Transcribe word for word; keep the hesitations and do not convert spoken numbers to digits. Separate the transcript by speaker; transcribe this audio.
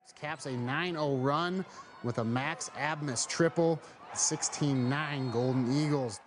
Speaker 1: Caps a nine oh run with a max Abmas triple, sixteen nine Golden Eagles.